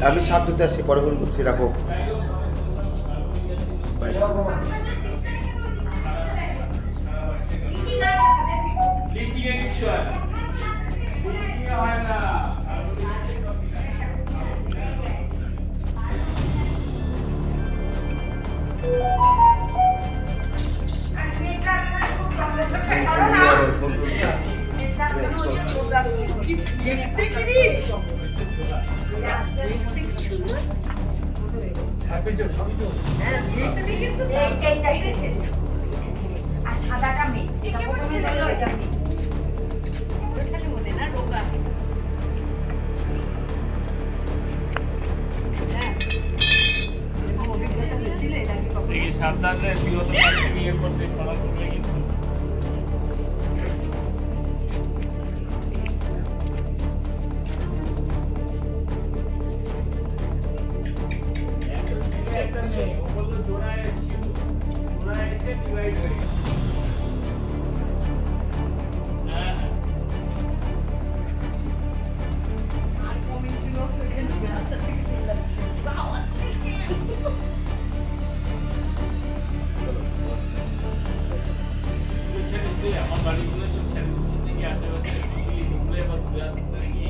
আমি সাত দিতে আসছি, পরে ফোন করছি, রাখো। সাবধানে বিগত নিয়ে করতে সবার করলে কিন্তু আমার বাড়িগুলো সব ছেড়ে দিচ্ছি নাকি আশেপাশে ঘুরে বা ঘুরে আসতে নিয়ে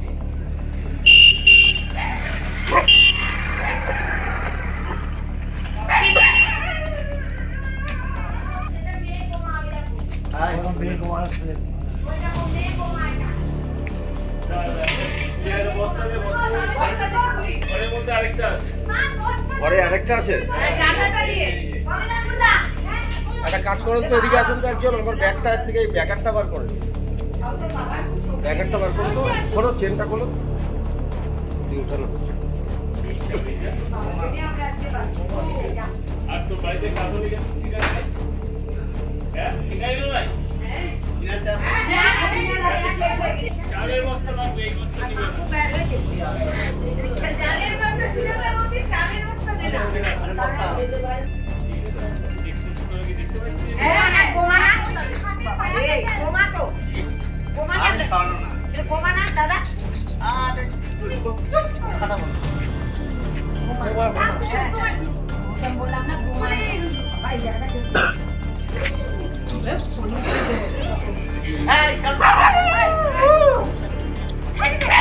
পরে আরেকটা আছে, একটা কাজ করেন তো, এদিকে আসেন তো একজন, আমার ব্যাগটা থেকে এই ব্যাগারটা বার করেন, ব্যাগারটা বার করুন তো, খোলো চেনটা খোলো, উঠানো। আর তো বাড়িতে কাজও লিখে ঠিক আছে হ্যাঁ ঠিক আছে ভাই চালের বস্তা লাগবে, এই বস্তা নিবে চালের বস্তা শুনে বলছি, চালের বস্তা দে না বস্তা হ্যাঁ না গোমা না এই গোমা তো গোমা না এটা গোমা না দাদা আরে তুই খাটা বল গোমা বললাম না গোমা ভাই দাদা এই কাল ছাড়ি দে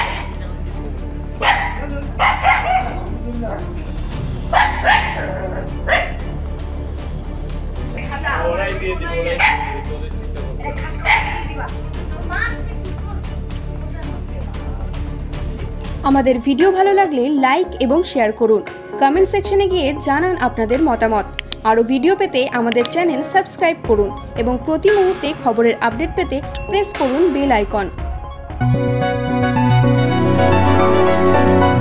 ওরাই দিয়ে দিব ওরাই তোদের চিন্তা করো। আমাদের ভিডিও ভালো লাগলে লাইক এবং শেয়ার করুন। কমেন্ট সেকশনে গিয়ে জানান আপনাদের মতামত। আরও ভিডিও পেতে আমাদের চ্যানেল সাবস্ক্রাইব করুন এবং প্রতি মুহূর্তে খবরের আপডেট পেতে প্রেস করুন বেল আইকন।